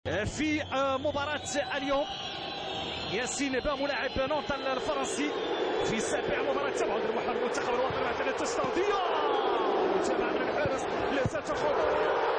في مباراة اليوم ياسين با ملاعب نونت الفرنسي في سابع مباراة تبعد المنتخب الوطني مع 3 استوديو جمع من الحارس لسه خطوة